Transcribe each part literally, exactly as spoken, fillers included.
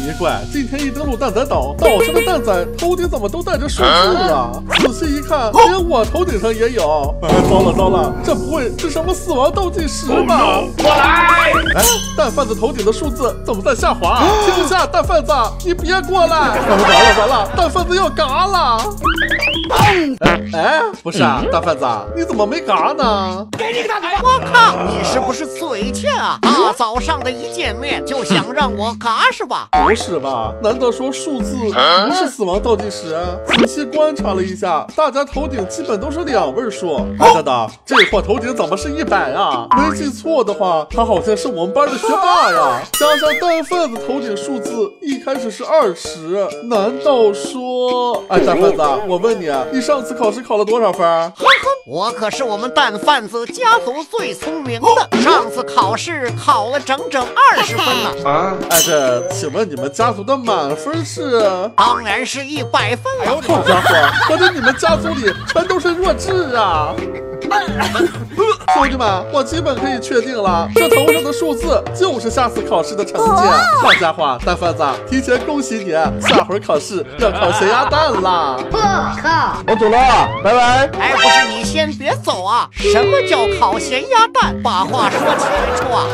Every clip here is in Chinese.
奇怪，今天一登录蛋仔岛，岛上的蛋仔头顶怎么都带着数字啊？仔细一看，连我头顶上也有。哎，糟了糟了，这不会是什么死亡倒计时吧？ 过来！ 哎，蛋贩子头顶的数字怎么在下滑？停下，蛋贩子，你别过来！完了完了，蛋贩子要嘎了！哎哎，不是啊，蛋贩子，你怎么没嘎呢？ 给你个大嘴巴！ 我靠，你是不是嘴欠啊？大早上的一见面就想让我嘎是吧？ 不是吧？难道说数字不是死亡倒计时啊？仔细观察了一下，大家头顶基本都是两位数。哎，等等，这货头顶怎么是一百啊？没记错的话，他好像是我们班的学霸呀。加上蛋贩子头顶数字一开始是二十，难道说……哎，蛋贩子，我问你，你上次考试考了多少分？ 哼哼，我可是我们蛋贩子家族最聪明的，上次考试考了整整二十分呢。 啊，哎，这，请问你们家族的满分是？ 当然是一百分了。 好家伙，合着你们家族里全都是弱智啊！兄弟们，我基本可以确定了，这头上的数字就是下次考试的成绩。好家伙，蛋贩子，提前恭喜你，下回考试要考咸鸭蛋啦！ 我靠！ 我走了，拜拜。 哎，不是，你先别走啊！什么叫烤咸鸭蛋？把话说清楚啊！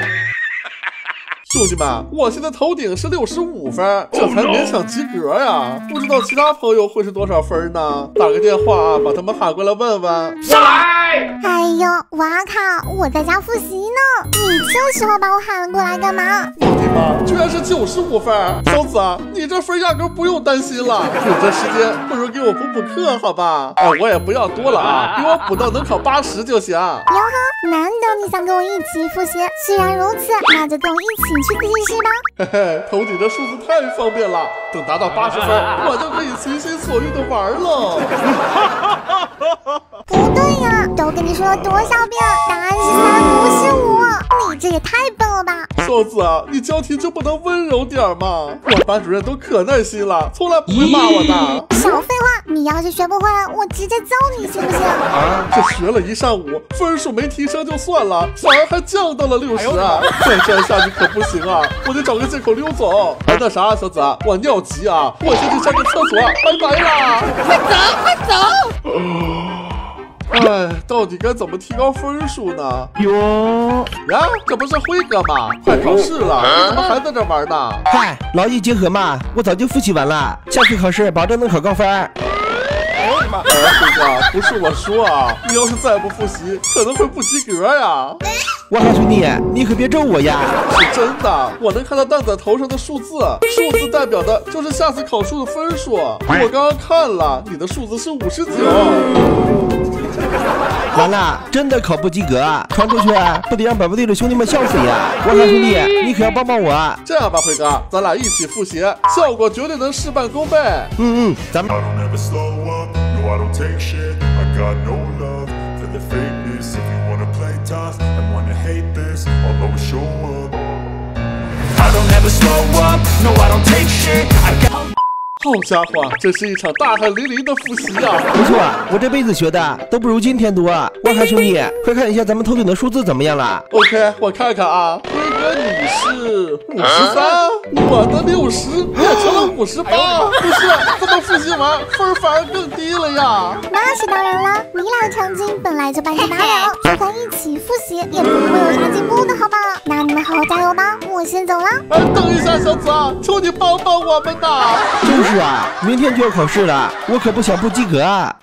兄弟们，我现在头顶是六十五分，这才勉强及格呀。不知道其他朋友会是多少分呢？打个电话啊，把他们喊过来问问。 上来！ 哎呦，哇靠！我在家复习呢，你这时候把我喊过来干嘛？ 我的妈，居然是九十五分！小子，你这分压根不用担心了，有这时间不如给我补补课好吧？哎，我也不要多了啊，给我补到能考八十就行。 哟呵，难得你想跟我一起复习，既然如此，那就跟我一起去自习室吧。 嘿嘿，头顶这数字太方便了，等达到八十分，我就可以随心所欲的玩了。 不对呀，都跟你说了多少遍，答案是三，不是五。你这也太笨了吧！ 嫂子啊，你教题就不能温柔点吗？我班主任都可耐心了，从来不会骂我的。 少废话，你要是学不会，我直接揍你行不行？ 啊，这学了一上午，分数没提升就算了，反而还降到了六十啊！再这样下去可不行啊，我得找个借口溜走。哎，那啥，小子，我尿急啊，我先去上个厕所，拜拜啦！ 快走，快走！ 哎，到底该怎么提高分数呢？ 哟呀，这不是辉哥吗？快考试了，你怎么还在这玩呢？ 嗨，劳逸结合嘛，我早就复习完了，下次考试保证能考高分。 哎，辉哥，不是我说啊，你要是再不复习，可能会不及格呀。 哇哈兄弟，你可别咒我呀！ 是真的，我能看到蛋仔头上的数字，数字代表的就是下次考试的分数。我刚刚看了，你的数字是五十九。 完了，真的考不及格啊！传出去不得让本部队的兄弟们笑死呀！哇哈兄弟，你可要帮帮我！ 这样吧，辉哥，咱俩一起复习，效果绝对能事半功倍。 嗯嗯，咱们。 好家伙，这是一场大汗淋漓的复习啊！ 不错，我这辈子学的都不如今天多。哇哈兄弟，快看一下咱们头顶的数字怎么样了 ？OK， 我看看啊，辉哥你是五十三，我的六十变成了五十八，不是，怎么复习完分反而更低了呀？ 那是当然了，你俩的成绩本来就半斤八两，就算一起复习，也不会有啥进步的好吧？那你们好好加油吧，我先走了。 哎，等一下，小子，求你帮帮我们呐！ 就是啊，明天就要考试了，我可不想不及格啊！